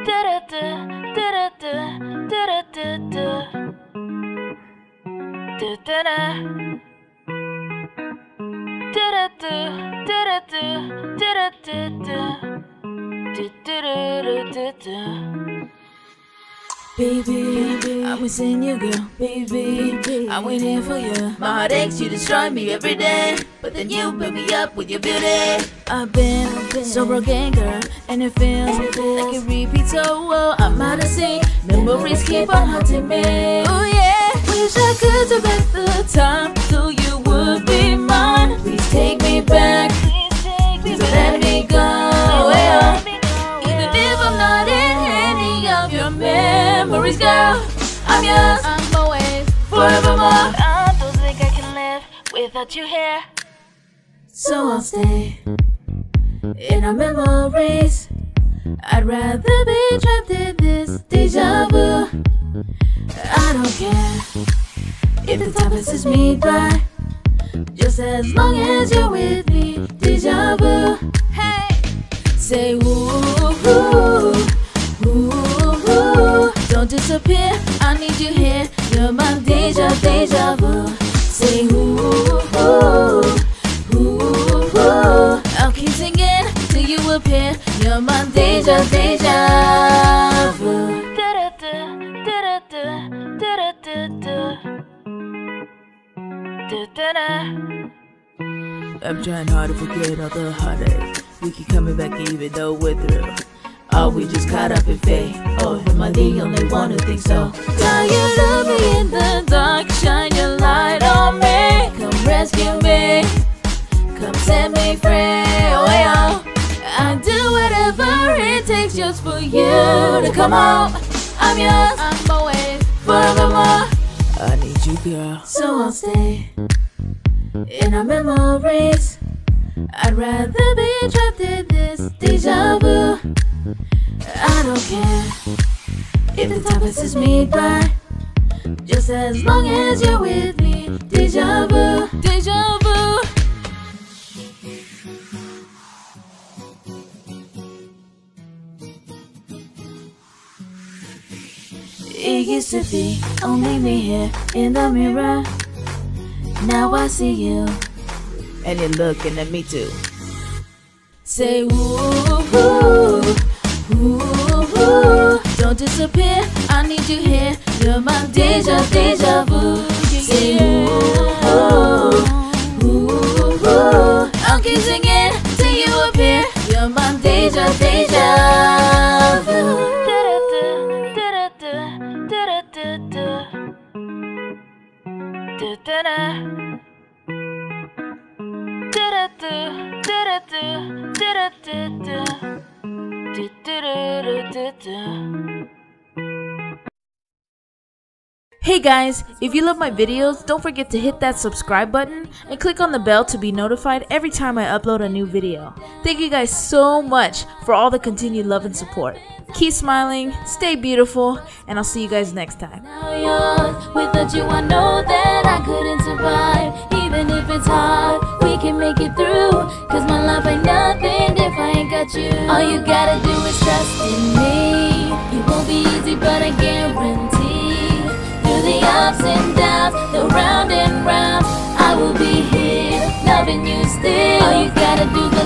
Baby, I'm missing you, girl. Baby, I'm waiting for you. My heart aches, you destroy me every day, but then you pick me up with your beauty. I've been so broken, girl, and it feels like it repeats. Oh, I'm out of sync. Memories keep on haunting me. Oh yeah, wish I could turn back the time so you would be mine. Please take me back. Please don't let me go. Yeah. Even if I'm not in any of your memories, girl, I'm yours. I'm always forevermore. I don't think I can live without you here, so I'll stay in our memories. I'd rather be trapped in this deja vu. I don't care if the time passes me by, just as long as you're with me. Deja vu. Hey, say ooh, ooh, ooh, ooh. Don't disappear, I need you here. You're my deja vu. Say ooh, ooh, ooh, ooh. I'll keep singing till you appear. You're my deja vu. I'm trying hard to forget all the heartache. We keep coming back even though we're through. Are we just caught up in fate? Oh, am I the only one who thinks so? Tired of me in the dark, shine your light on me. Come rescue me, come set me free. Oh yeah, I'd do whatever it takes just for you to come home. I'm yours, I'm always forevermore. I need you, girl, so I'll stay in our memories. I'd rather be trapped in this deja vu. I don't care if the time passes me by, just as long as you're with me. Deja vu, deja vu. It used to be only me here in the mirror. Now I see you, and you're looking at me too. Say ooh, ooh, ooh, ooh. Don't disappear, I need you here. You're my deja vu. Say ooh, ooh, ooh, ooh. I'll keep singing till you appear. You're my deja vu. Hey guys, if you love my videos, don't forget to hit that subscribe button and click on the bell to be notified every time I upload a new video. Thank you guys so much for all the continued love and support. Keep smiling, stay beautiful, and I'll see you guys next time. Now yours, without you I know that I couldn't survive. Even if it's hard, we can make it through. Cause my life ain't nothing if I ain't got you. All you gotta do is trust in me. It won't be easy but I guarantee, through the ups and downs, the round and round, I will be here, loving you still. All you gotta do